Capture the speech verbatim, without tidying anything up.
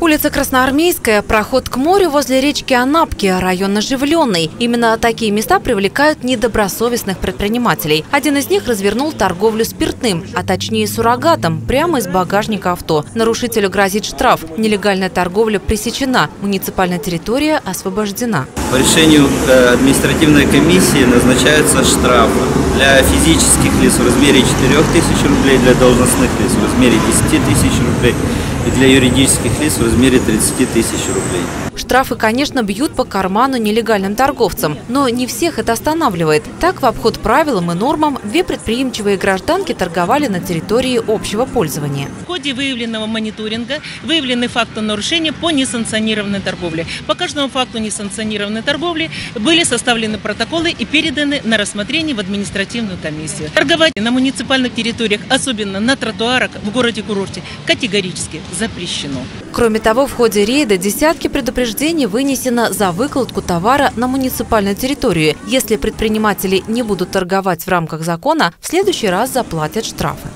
Улица Красноармейская, проход к морю возле речки Анапки, район оживленный. Именно такие места привлекают недобросовестных предпринимателей. Один из них развернул торговлю спиртным, а точнее суррогатом, прямо из багажника авто. Нарушителю грозит штраф. Нелегальная торговля пресечена, муниципальная территория освобождена. По решению административной комиссии назначаются штрафы для физических лиц в размере четырёх тысяч рублей, для должностных лиц в размере десяти тысяч рублей и для юридических лиц в размере тридцати тысяч рублей. Штрафы, конечно, бьют по карману нелегальным торговцам, но не всех это останавливает. Так, в обход правилам и нормам, две предприимчивые гражданки торговали на территории общего пользования. В ходе выявленного мониторинга выявлены факты нарушения по несанкционированной торговле. По каждому факту несанкционированной торговли были составлены протоколы и переданы на рассмотрение в административную комиссию. Торговать на муниципальных территориях, особенно на тротуарах в городе-курорте, категорически запрещено. Кроме того, в ходе рейда десятки предупреждений вынесено за выкладку товара на муниципальную территорию. Если предприниматели не будут торговать в рамках закона, в следующий раз заплатят штрафы.